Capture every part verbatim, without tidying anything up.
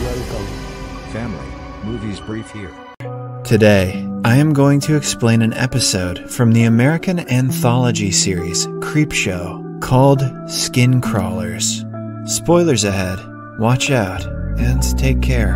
Welcome. Family, Movies Brief here. Today, I am going to explain an episode from the American anthology series Creepshow called Skin Crawlers. Spoilers ahead, watch out, and take care.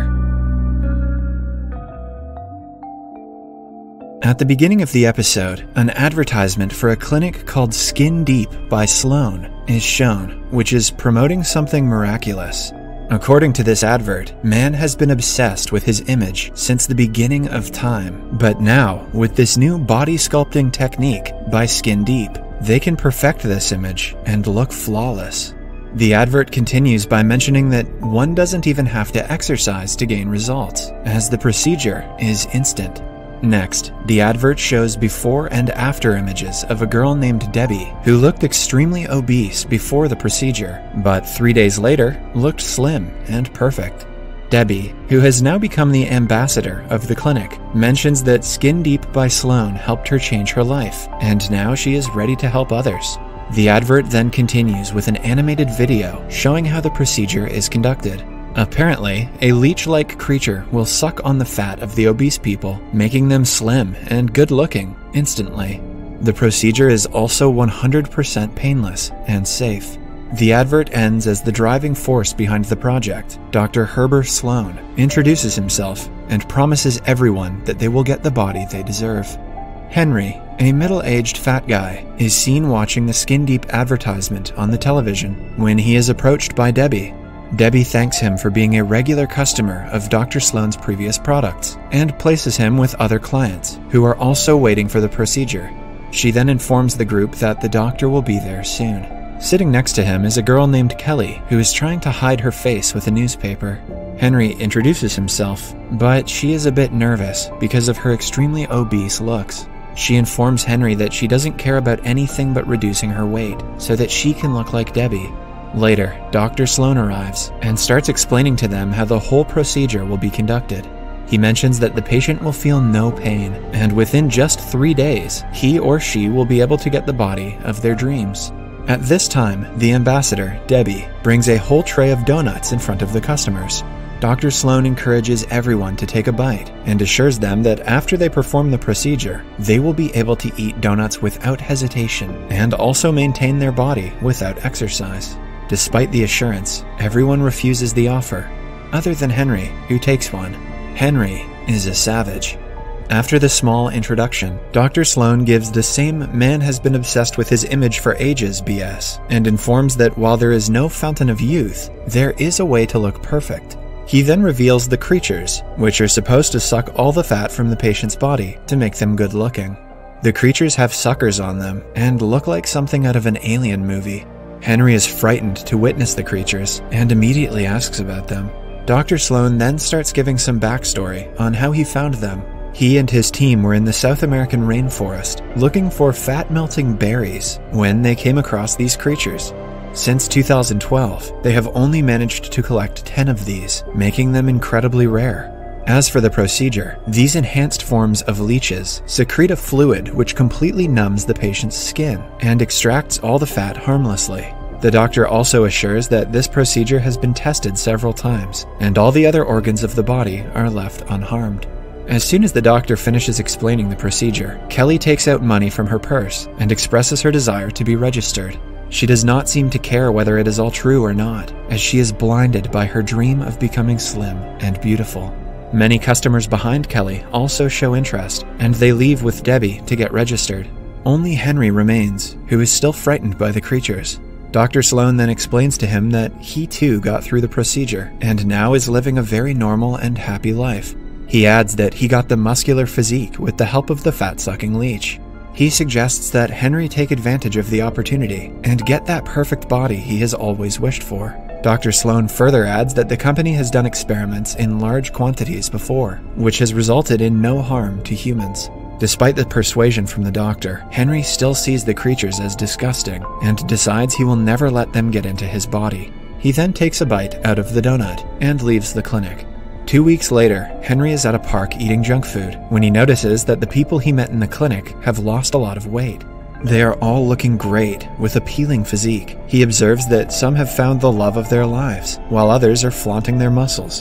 At the beginning of the episode, an advertisement for a clinic called Skin Deep by Sloan is shown, which is promoting something miraculous. According to this advert, man has been obsessed with his image since the beginning of time, but now, with this new body sculpting technique by Skin Deep, they can perfect this image and look flawless. The advert continues by mentioning that one doesn't even have to exercise to gain results, as the procedure is instant. Next, the advert shows before and after images of a girl named Debbie who looked extremely obese before the procedure, but three days later looked slim and perfect. Debbie, who has now become the ambassador of the clinic, mentions that Skin Deep by Sloan helped her change her life, and now she is ready to help others. The advert then continues with an animated video showing how the procedure is conducted. Apparently, a leech-like creature will suck on the fat of the obese people, making them slim and good-looking instantly. The procedure is also one hundred percent painless and safe. The advert ends as the driving force behind the project, Doctor Herbert Sloan, introduces himself and promises everyone that they will get the body they deserve. Henry, a middle-aged fat guy, is seen watching the Skin Deep advertisement on the television when he is approached by Debbie. Debbie thanks him for being a regular customer of Doctor Sloan's previous products and places him with other clients who are also waiting for the procedure. She then informs the group that the doctor will be there soon. Sitting next to him is a girl named Kelly who is trying to hide her face with a newspaper. Henry introduces himself, but she is a bit nervous because of her extremely obese looks. She informs Henry that she doesn't care about anything but reducing her weight so that she can look like Debbie. Later, Doctor Sloan arrives and starts explaining to them how the whole procedure will be conducted. He mentions that the patient will feel no pain, and within just three days, he or she will be able to get the body of their dreams. At this time, the ambassador, Debbie, brings a whole tray of donuts in front of the customers. Doctor Sloan encourages everyone to take a bite and assures them that after they perform the procedure, they will be able to eat donuts without hesitation and also maintain their body without exercise. Despite the assurance, everyone refuses the offer, other than Henry, who takes one. Henry is a savage. After the small introduction, Doctor Sloan gives the same man has been obsessed with his image for ages B S and informs that while there is no fountain of youth, there is a way to look perfect. He then reveals the creatures, which are supposed to suck all the fat from the patient's body to make them good looking. The creatures have suckers on them and look like something out of an alien movie. Henry is frightened to witness the creatures and immediately asks about them. Doctor Sloan then starts giving some backstory on how he found them. He and his team were in the South American rainforest looking for fat-melting berries when they came across these creatures. Since two thousand twelve, they have only managed to collect ten of these, making them incredibly rare. As for the procedure, these enhanced forms of leeches secrete a fluid which completely numbs the patient's skin and extracts all the fat harmlessly. The doctor also assures that this procedure has been tested several times, and all the other organs of the body are left unharmed. As soon as the doctor finishes explaining the procedure, Kelly takes out money from her purse and expresses her desire to be registered. She does not seem to care whether it is all true or not, as she is blinded by her dream of becoming slim and beautiful. Many customers behind Kelly also show interest, and they leave with Debbie to get registered. Only Henry remains, who is still frightened by the creatures. Doctor Sloan then explains to him that he too got through the procedure, and now is living a very normal and happy life. He adds that he got the muscular physique with the help of the fat-sucking leech. He suggests that Henry take advantage of the opportunity and get that perfect body he has always wished for. Doctor Sloan further adds that the company has done experiments in large quantities before, which has resulted in no harm to humans. Despite the persuasion from the doctor, Henry still sees the creatures as disgusting and decides he will never let them get into his body. He then takes a bite out of the donut and leaves the clinic. Two weeks later, Henry is at a park eating junk food when he notices that the people he met in the clinic have lost a lot of weight. They are all looking great, with appealing physique. He observes that some have found the love of their lives, while others are flaunting their muscles.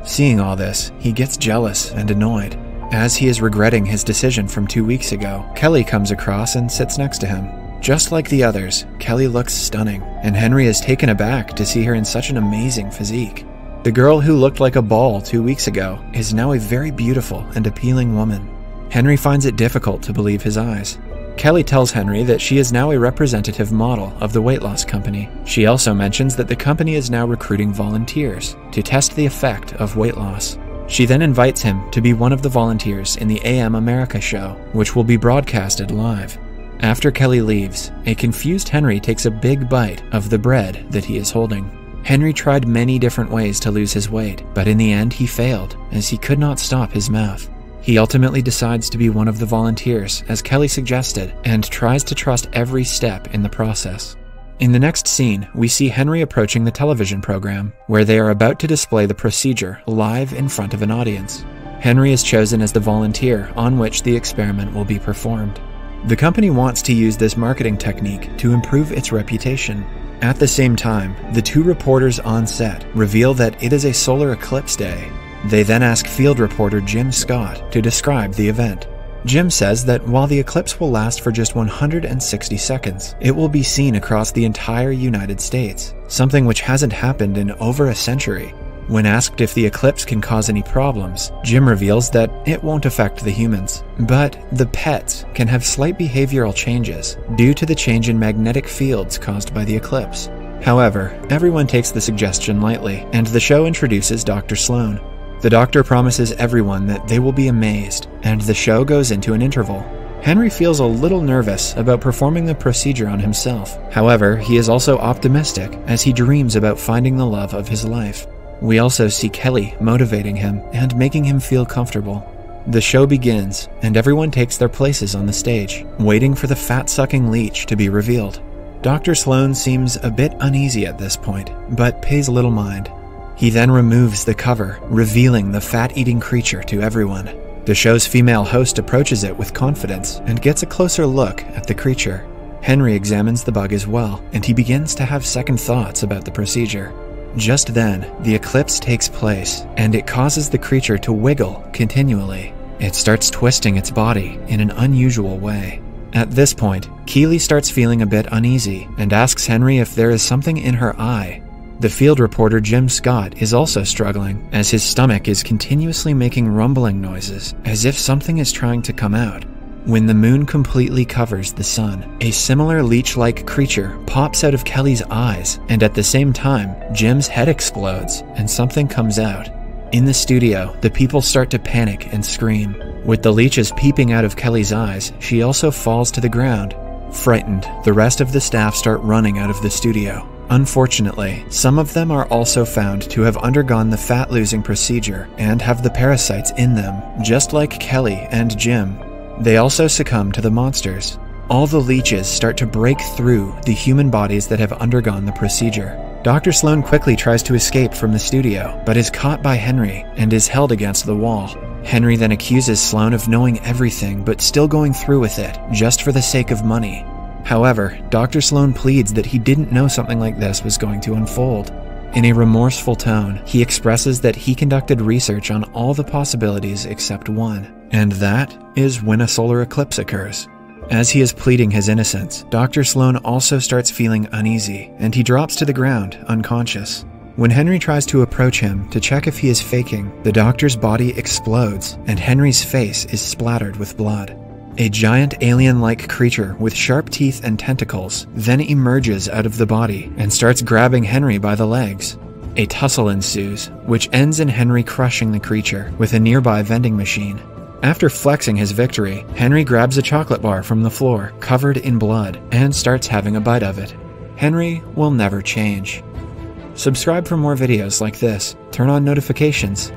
Seeing all this, he gets jealous and annoyed. As he is regretting his decision from two weeks ago, Kelly comes across and sits next to him. Just like the others, Kelly looks stunning, and Henry is taken aback to see her in such an amazing physique. The girl who looked like a ball two weeks ago is now a very beautiful and appealing woman. Henry finds it difficult to believe his eyes. Kelly tells Henry that she is now a representative model of the weight loss company. She also mentions that the company is now recruiting volunteers to test the effect of weight loss. She then invites him to be one of the volunteers in the A M America show, which will be broadcasted live. After Kelly leaves, a confused Henry takes a big bite of the bread that he is holding. Henry tried many different ways to lose his weight, but in the end he failed, as he could not stop his mouth. He ultimately decides to be one of the volunteers, as Kelly suggested, and tries to trust every step in the process. In the next scene, we see Henry approaching the television program, where they are about to display the procedure live in front of an audience. Henry is chosen as the volunteer on which the experiment will be performed. The company wants to use this marketing technique to improve its reputation. At the same time, the two reporters on set reveal that it is a solar eclipse day. They then ask field reporter Jim Scott to describe the event. Jim says that while the eclipse will last for just one hundred sixty seconds, it will be seen across the entire United States, something which hasn't happened in over a century. When asked if the eclipse can cause any problems, Jim reveals that it won't affect the humans, but the pets can have slight behavioral changes due to the change in magnetic fields caused by the eclipse. However, everyone takes the suggestion lightly, and the show introduces Doctor Sloan. The doctor promises everyone that they will be amazed, and the show goes into an interval. Henry feels a little nervous about performing the procedure on himself. However, he is also optimistic as he dreams about finding the love of his life. We also see Kelly motivating him and making him feel comfortable. The show begins, and everyone takes their places on the stage, waiting for the fat-sucking leech to be revealed. Doctor Sloan seems a bit uneasy at this point, but pays little mind. He then removes the cover, revealing the fat-eating creature to everyone. The show's female host approaches it with confidence and gets a closer look at the creature. Henry examines the bug as well, and he begins to have second thoughts about the procedure. Just then, the eclipse takes place, and it causes the creature to wiggle continually. It starts twisting its body in an unusual way. At this point, Keely starts feeling a bit uneasy and asks Henry if there is something in her eye. The field reporter Jim Scott is also struggling, as his stomach is continuously making rumbling noises, as if something is trying to come out. When the moon completely covers the sun, a similar leech-like creature pops out of Kelly's eyes, and at the same time, Jim's head explodes and something comes out. In the studio, the people start to panic and scream. With the leeches peeping out of Kelly's eyes, she also falls to the ground. Frightened, the rest of the staff start running out of the studio. Unfortunately, some of them are also found to have undergone the fat-losing procedure and have the parasites in them, just like Kelly and Jim. They also succumb to the monsters. All the leeches start to break through the human bodies that have undergone the procedure. Doctor Sloan quickly tries to escape from the studio, but is caught by Henry and is held against the wall. Henry then accuses Sloan of knowing everything but still going through with it, just for the sake of money. However, Doctor Sloan pleads that he didn't know something like this was going to unfold. In a remorseful tone, he expresses that he conducted research on all the possibilities except one, and that is when a solar eclipse occurs. As he is pleading his innocence, Doctor Sloan also starts feeling uneasy, and he drops to the ground, unconscious. When Henry tries to approach him to check if he is faking, the doctor's body explodes, and Henry's face is splattered with blood. A giant alien-like creature with sharp teeth and tentacles then emerges out of the body and starts grabbing Henry by the legs. A tussle ensues, which ends in Henry crushing the creature with a nearby vending machine. After flexing his victory, Henry grabs a chocolate bar from the floor, covered in blood, and starts having a bite of it. Henry will never change. Subscribe for more videos like this, turn on notifications,